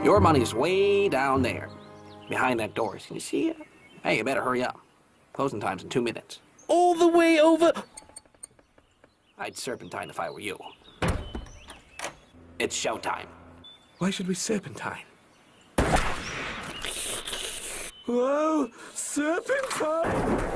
Your money's way down there, behind that door. Can you see it? Hey, you better hurry up. Closing time's in 2 minutes. All the way over... I'd serpentine if I were you. It's showtime. Why should we serpentine? Whoa, serpentine!